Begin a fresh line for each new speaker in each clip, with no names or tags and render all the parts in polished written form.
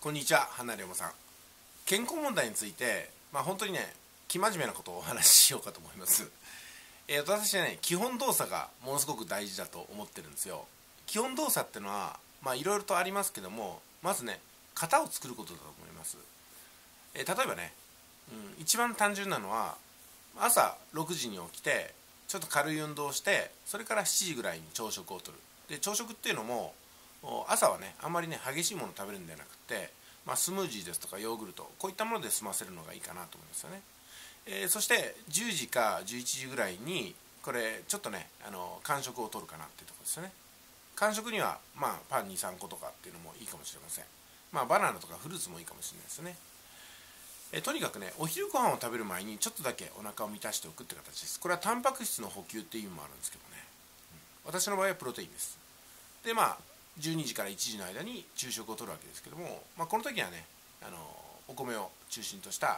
こんにちは、花龍馬さん。健康問題について、本当にね、生真面目なことをお話ししようかと思います。私はね、基本動作がものすごく大事だと思ってるんですよ。基本動作ってのは、いろいろとありますけども、まずね、型を作ることだと思います。例えばね、一番単純なのは、朝6時に起きて、ちょっと軽い運動をして、それから7時ぐらいに朝食をとる。で、朝食っていうのも、朝はね、あんまりね、激しいものを食べるんではなくて、スムージーですとかヨーグルト、こういったもので済ませるのがいいかなと思いますよね。そして10時か11時ぐらいにこれちょっとね間食を取るかなっていうところですよね。間食にはパン23個とかっていうのもいいかもしれません。バナナとかフルーツもいいかもしれないですよね。とにかくね、お昼ご飯を食べる前にちょっとだけお腹を満たしておくって形です。これはタンパク質の補給っていう意味もあるんですけどね、私の場合はプロテインです。で12時から1時の間に昼食をとるわけですけども、この時はねお米を中心とした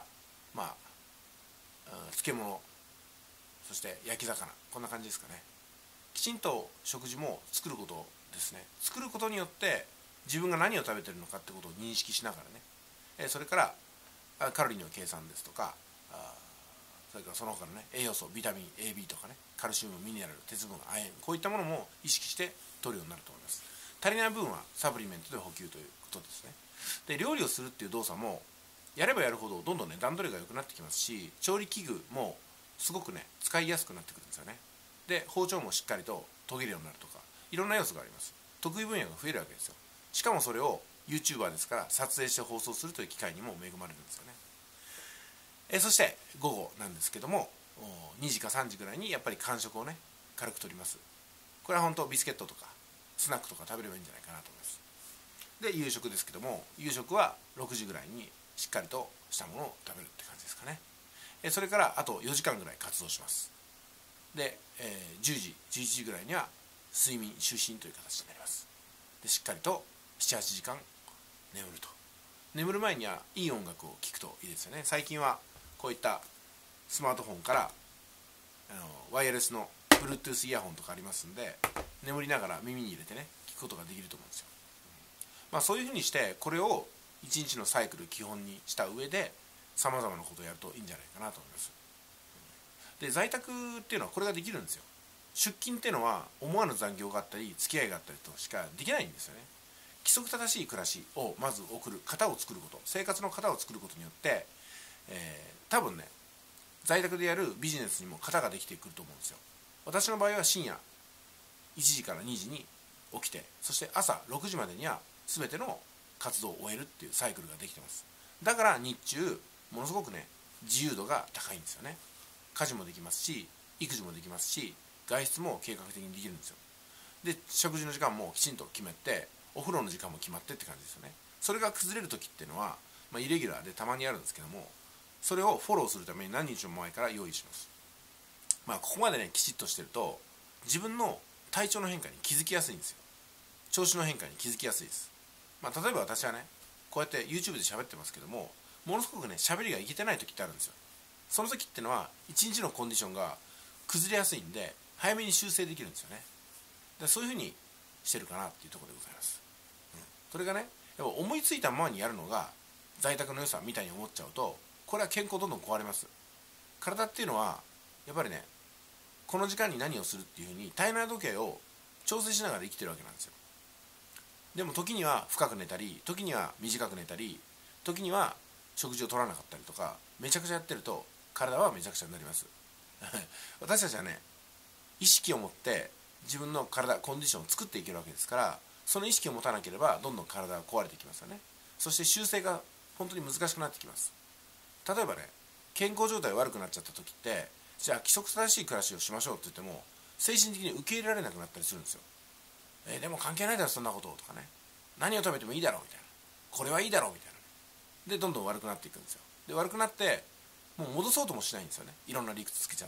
漬物、そして焼き魚、こんな感じですかね。きちんと食事も作ることですね。作ることによって自分が何を食べてるのかってことを認識しながらね、それからカロリーの計算ですとか、それからその他のね栄養素、ビタミン AB とかね、カルシウム、ミネラル、鉄分、亜鉛、こういったものも意識して摂るようになると思います。足りない分はサプリメントで補給ということですね。で、料理をするっていう動作もやればやるほどどんどんね段取りが良くなってきますし、調理器具もすごくね使いやすくなってくるんですよね。で、包丁もしっかりと研げるようになるとか、いろんな要素があります。得意分野が増えるわけですよ。しかもそれを YouTuber ですから撮影して放送するという機会にも恵まれるんですよね。そして午後なんですけども、2時か3時ぐらいにやっぱり間食をね軽くとります。これは本当ビスケットとかスナックとか食べればいいんじゃないかなと思います。で、夕食ですけども、夕食は6時ぐらいにしっかりとしたものを食べるって感じですかね。それからあと4時間ぐらい活動します。で、10時11時ぐらいには睡眠就寝という形になります。で、しっかりと 7,8 時間眠ると。眠る前にはいい音楽を聴くといいですよね。最近はこういったスマートフォンからワイヤレスの Bluetooth イヤホンとかありますんで、眠りながら耳に入れてね聞くことができると思うんですよ。そういうふうにしてこれを一日のサイクル基本にした上でさまざまなことをやるといいんじゃないかなと思います。で、在宅っていうのはこれができるんですよ。出勤っていうのは思わぬ残業があったり付き合いがあったりとしかできないんですよね。規則正しい暮らしをまず送る型を作ること、生活の型を作ることによって、多分ね在宅でやるビジネスにも型ができてくると思うんですよ。私の場合は深夜1時から2時に起きて、そして朝6時までには全ての活動を終えるっていうサイクルができてます。だから日中ものすごくね自由度が高いんですよね。家事もできますし、育児もできますし、外出も計画的にできるんですよ。で、食事の時間もきちんと決めて、お風呂の時間も決まってって感じですよね。それが崩れる時っていうのは、イレギュラーでたまにあるんですけども、それをフォローするために何日も前から用意します。ここまでねきちっとしてると自分の体調の変化に気づきやすいんですよ。調子の変化に気づきやすいです。例えば私はねこうやって YouTube で喋ってますけども、ものすごくね喋りがいけてない時ってあるんですよ。その時ってのは一日のコンディションが崩れやすいんで早めに修正できるんですよね。で、そういうふうにしてるかなっていうところでございます。それがねやっぱ思いついたままにやるのが在宅の良さみたいに思っちゃうと、これは健康どんどん壊れます。体っていうのはやっぱりねこの時間に何をするっていうふうに体内時計を調整しながら生きてるわけなんですよ。でも時には深く寝たり、時には短く寝たり、時には食事を取らなかったりとか、めちゃくちゃやってると体はめちゃくちゃになります私たちはね意識を持って自分の体コンディションを作っていけるわけですから、その意識を持たなければどんどん体が壊れていきますよね。そして修正が本当に難しくなってきます。例えばね健康状態悪くなっちゃった時って、じゃあ規則正しい暮らしをしましょうって言っても精神的に受け入れられなくなったりするんですよ。でも関係ないだろそんなこととかね、何を食べてもいいだろうみたいな、これはいいだろうみたいな、でどんどん悪くなっていくんですよ。で、悪くなってもう戻そうともしないんですよね。いろんな理屈つけちゃって。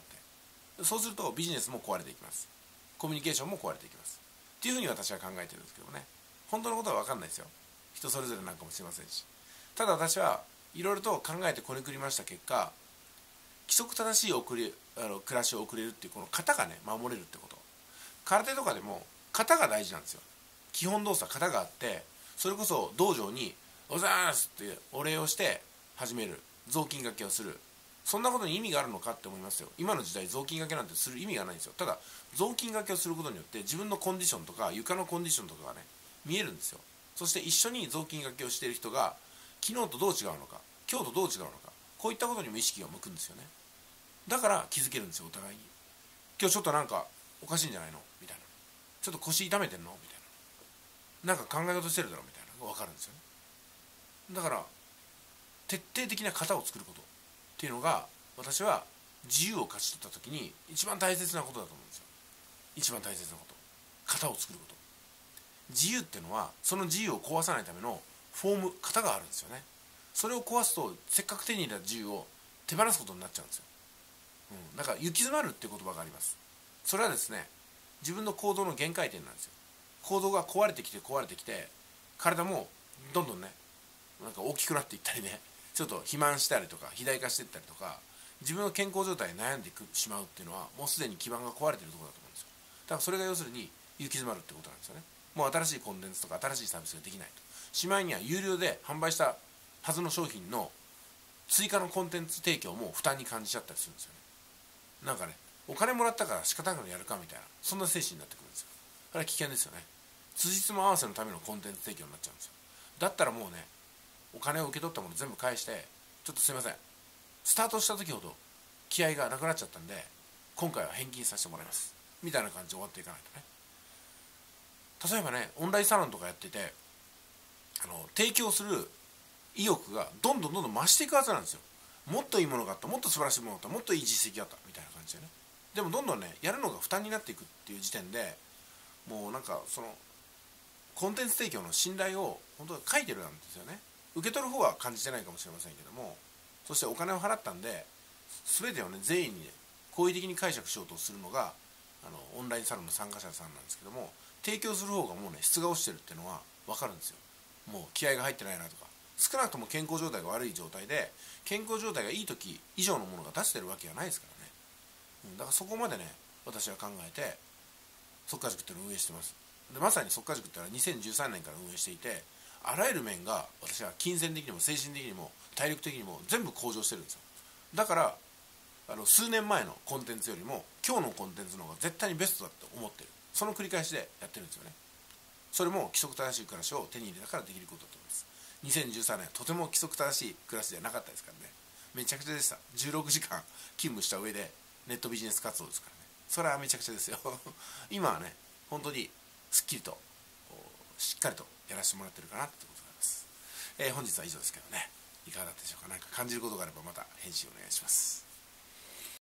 そうするとビジネスも壊れていきます。コミュニケーションも壊れていきますっていうふうに私は考えてるんですけどね。本当のことは分かんないですよ。人それぞれなんかもしれませんし。ただ私はいろいろと考えてこれくりました結果、規則正しい暮らしを送れるっていうこの型がね守れるってこと。空手とかでも型が大事なんですよ。基本動作型があって、それこそ道場におはようございますってお礼をして始める、雑巾がけをする、そんなことに意味があるのかって思いますよ。今の時代雑巾がけなんてする意味がないんですよ。ただ雑巾がけをすることによって自分のコンディションとか床のコンディションとかがね見えるんですよ。そして一緒に雑巾がけをしている人が昨日とどう違うのか、今日とどう違うのか、こういったことにも意識が向くんですよね。だから気づけるんですよ、お互いに。今日ちょっとなんかおかしいんじゃないのみたいな、ちょっと腰痛めてんのみたいな、なんか考え事してるだろみたいなのが分かるんですよね。だから徹底的な型を作ることっていうのが、私は自由を勝ち取った時に一番大切なことだと思うんですよ。一番大切なこと、型を作ること。自由っていうのはその自由を壊さないためのフォーム、型があるんですよね。それを壊すとせっかく手に入れた自由を手放すことになっちゃうんですよ。だから行き詰まるっていう言葉があります。それはですね、自分の行動の限界点なんですよ。行動が壊れてきて体もどんどんねなんか大きくなっていったりね、ちょっと肥満したりとか肥大化していったりとか、自分の健康状態に悩んでしまうっていうのはもうすでに基盤が壊れているところだと思うんですよ。だからそれが要するに行き詰まるってことなんですよね。もう新しいコンテンツとか新しいサービスができないと、しまいには有料で販売したはずの商品の追加のコンテンツ提供も負担に感じちゃったりするんですよね。なんかね、お金もらったから仕方なくやるかみたいな、そんな精神になってくるんですよ。あれは危険ですよね。辻褄合わせのためのコンテンツ提供になっちゃうんですよ。だったらもうね、お金を受け取ったもの全部返して、ちょっとすいません、スタートした時ほど気合がなくなっちゃったんで今回は返金させてもらいますみたいな感じで終わっていかないとね。例えばね、オンラインサロンとかやってて提供する意欲がどんどん増していくはずなんですよ。もっといいものがあった、もっと素晴らしいものがあった、もっといい実績があったみたいな感じでね。でもどんどんねやるのが負担になっていくっていう時点で、もうなんかそのコンテンツ提供の信頼を本当は書いてるなんですよね。受け取る方は感じてないかもしれませんけども、そしてお金を払ったんで全てをね善意にね好意的に解釈しようとするのがオンラインサロンの参加者さんなんですけども、提供する方がもうね質が落ちてるっていうのは分かるんですよ。もう気合が入ってないなとか、少なくとも健康状態が悪い状態で健康状態がいい時以上のものが出してるわけがないですからね。だからそこまでね私は考えて速稼塾っていうのを運営してます。でまさに速稼塾ってのは2013年から運営していて、あらゆる面が私は金銭的にも精神的にも体力的にも全部向上してるんですよ。だから数年前のコンテンツよりも今日のコンテンツの方が絶対にベストだと思ってる、その繰り返しでやってるんですよね。それも規則正しい暮らしを手に入れたからできることだと思います。2013年とても規則正しい暮らしではなかったですからね。めちゃくちゃでした。16時間勤務した上でネットビジネス活動ですからね。それはめちゃくちゃですよ今はね本当にすっきりとしっかりとやらせてもらってるかなってことでございます。本日は以上ですけどね、いかがだったでしょうか。何か感じることがあればまた返信お願いします。